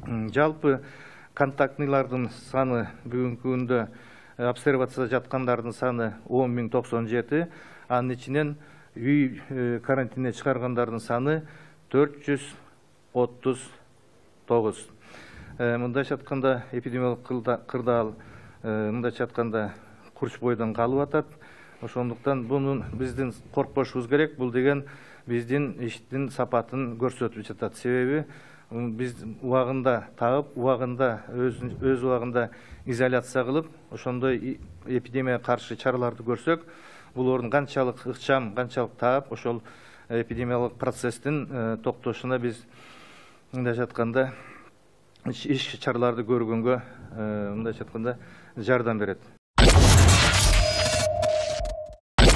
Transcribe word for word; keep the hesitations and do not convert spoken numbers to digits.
Жалпы контактныйлардын саны бүгүнкү күндө обсервацияда жаткандардын саны он миң токсон жети, анын ичинен үй карантине чыгаргандардын саны төрт жүз отуз тогуз. Мындайча айтканда эпидемиологдук кырдаал мындайча айтканда курч бойдон калып атат. Ошондуктан бунун биздин коркпошубуз керек. Бул деген биздин иштин сапатын көрсөтүп жатат. Себеби биз убагында тагып, убагында өз убагында изоляция кылып, ошондой эпидемияга каршы чараларды көрсөк, бул орун канчалык ыкчам, канчалык таап, ошол эпидемиялык процесстин токтошуна биз мындайча айтканда иш чараларды көргөнгө мындайча айтканда жардам берет.